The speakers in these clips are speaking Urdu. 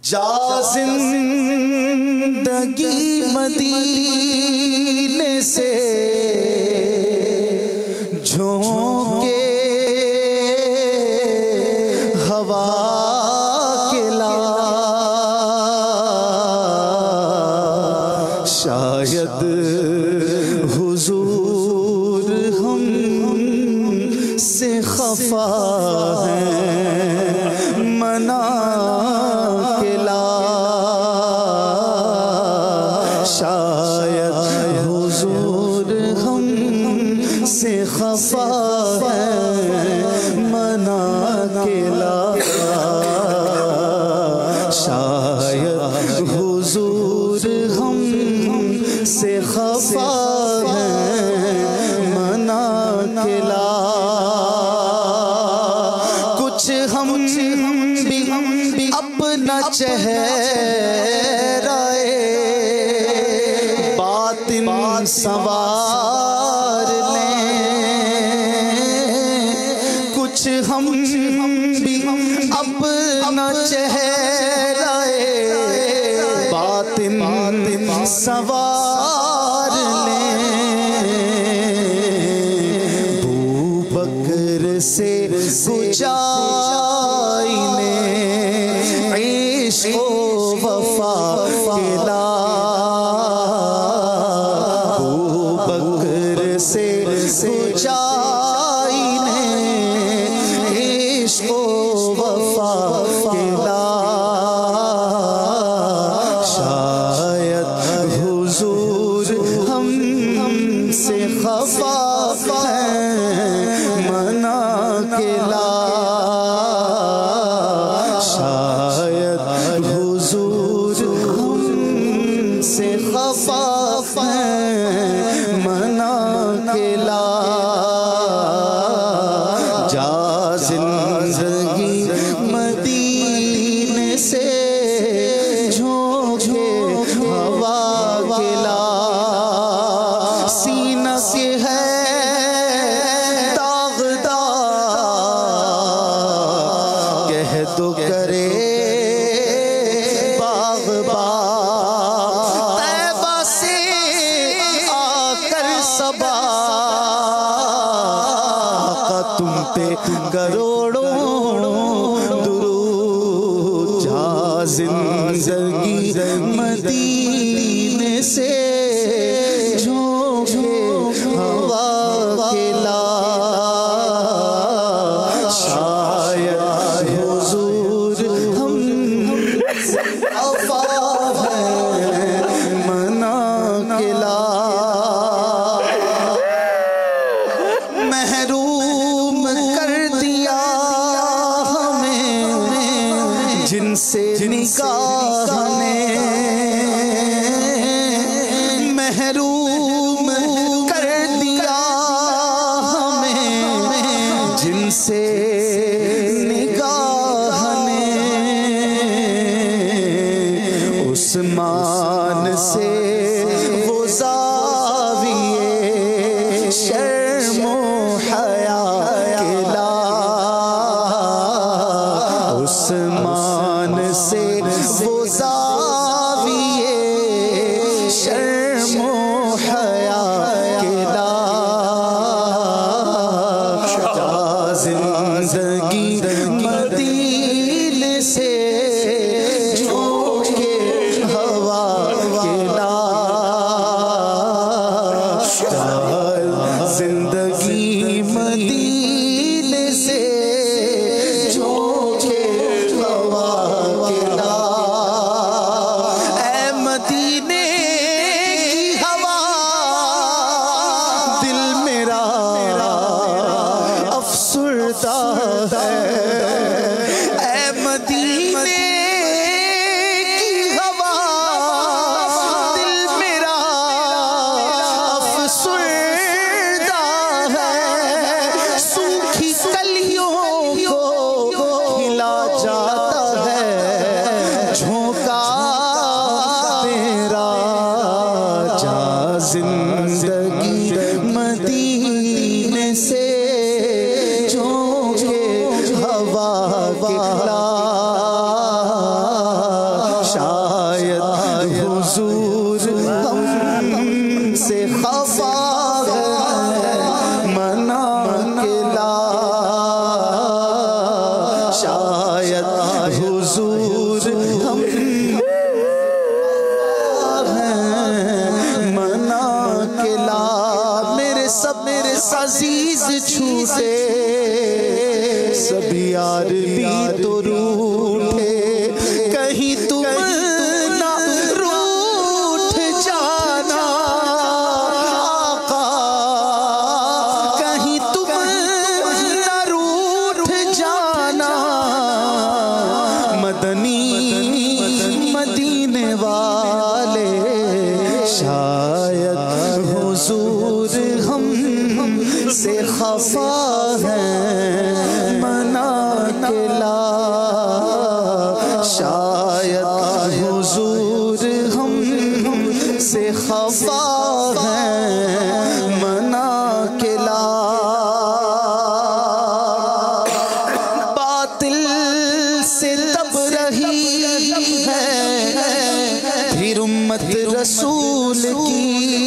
جا زندگی مدینے سے جھونکے ہوا کے لا، شاید حضور ہم سے خفا ہیں منا کے لا، شاید حضور ہم سے خفا ہیں منا کے لا، شاید حضور ہم سے خفا ہیں منا کے لا، کچھ ہم بھی اپنا چہرہ باطن سنوار لیں، کچھ ہم بھی اپنا چہرہ باطن سنوار لیں، بوبکر سے سجائی نے عشق و وفا کھلا، بوبکر سے سجائی نے عشق و وفا کھلا، شاید حضور ہم سے خفا ہیں منا کے لا، شاید حضور ہم سے خفا ہیں منا کے لا، جا زندگی مدینے سے جھونکے ہوا کے لا، سینہ سے ہے داغدار کہہ تو کرے باغبان، طیبہ سے آ کر صبا، آقا تم پہ کروڑوں درود، جا زندگی مدینے سے جھونکے ہوا کے لا، شاید حضور ہم خفا ہیں منا کے لا، محروم کر دیا ہمیں جن سے نگاہ نے، محروم کر دیا ہمیں جن سے نگاہ نے، عثمان سے وہ زاویے شرم و حیا کے لا، عثمان سے وہ زاویے شرم و حیا کے لا، جا زندگی مدینے سے جھونکے ہوا کے لا، جا زندگی مدینے سے جھونکے ہوا کے لا، ہم منا کے لا میرے سب عزیز چھوٹے سب یار بھی تو روٹھے کہیں تم نہ روٹھ جانا آقا کہیں تم نہ روٹھ جانا مدنی مدینے والے شاید حضور ہم سے خفا ہیں منا کے لا شاید حضور ہم سے خفا ہیں منا کے لا باطل سے تب رہی ہے پھر امت رسول کی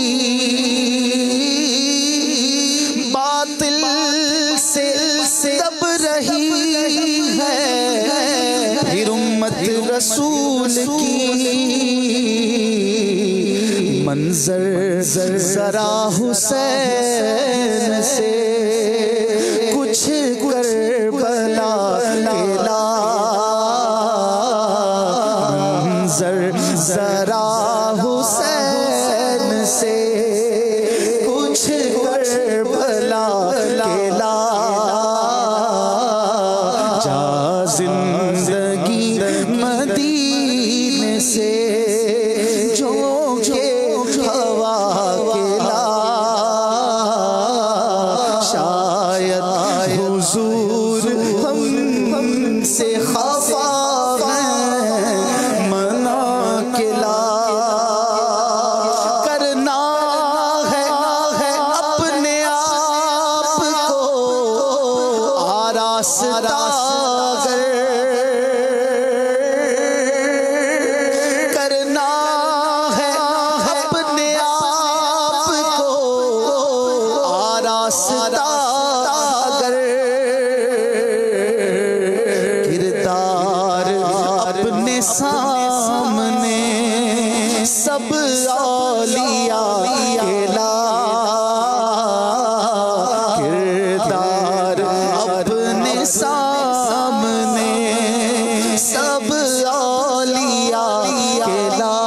باطل سے تب رہی ہے پھر امت رسول کی منظر ذرا حسین سے کچھ کربلا کے لا منظر ذرا حسین سے کچھ کربلا کے لا جا زندگی مدینے سے جھونکے ہوا کے لا شاید حضور ہم سے خفا ہیں منا کے لا کرنا ہے اپنے آپ کو آراستہ کرنا ہے اپنے آپ کو آراستہ کردار اپنے سامنے سب اولیاء کے لا کردار اپنے سامنے سب اولیاء کے لا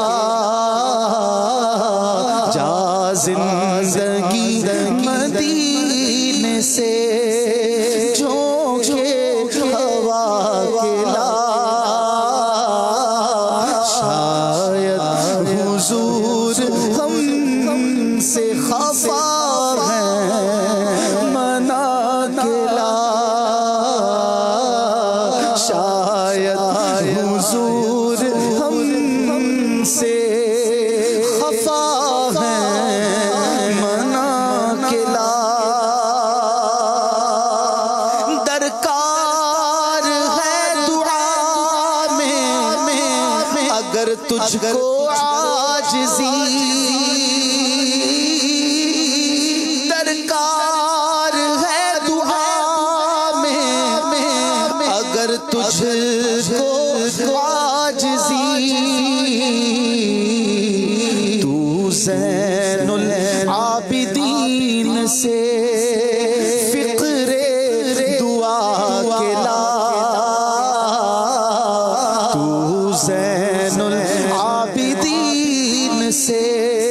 جا زندگی مدینے سے جھونکے ہوا کے لا شاید حضور ہم سے خفا ہیں منا کے لا شاید حضور ہم سے خفا ہیں منا کے لا درکار ہے دعا میں اگر تجھ کو عاجزی درکار ہے دعا میں اگر تجھ کو عاجزی تو زین العابدین سے فقر دعا کے لا تو زین العابدین سے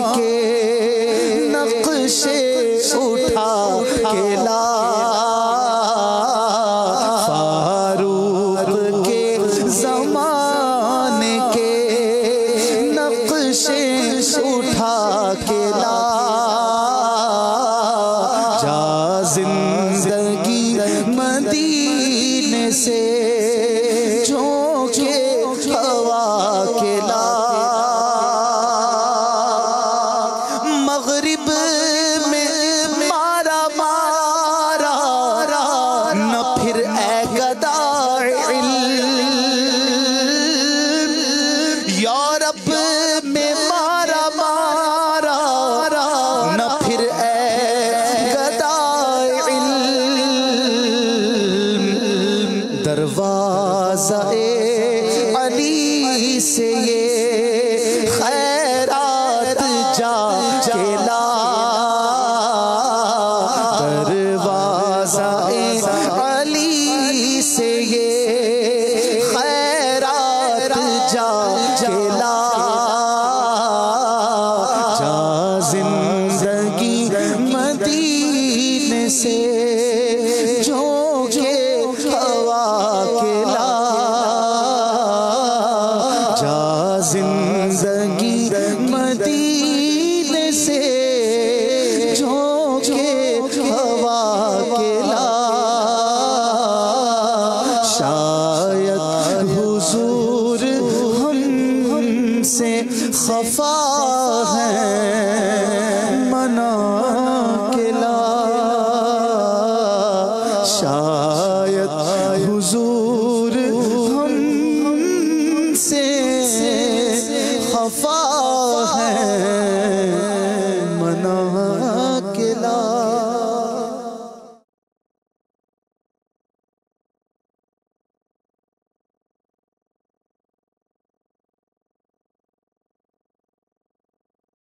کے نقشے اٹھا کے لا فاروق کے زمانے کے نقشے اٹھا کے لا جا زندگی مدینے سے جھونکے ہوا کے لا مغرب میں مارا مارا نہ پھر اے گدائے علم یورپ میں مارا مارا نہ پھر اے گدائے علم دروازہ علی سے یہ خیرات جا کے لا دروازہ علی سے یہ خیرات جا کے لا جا زندگی مدینے سے جھونکے ہوا کے لا جا زندگی مدینے سے جھونکے ہوا کے لا شاید حضور ہم سے خفا ہے منا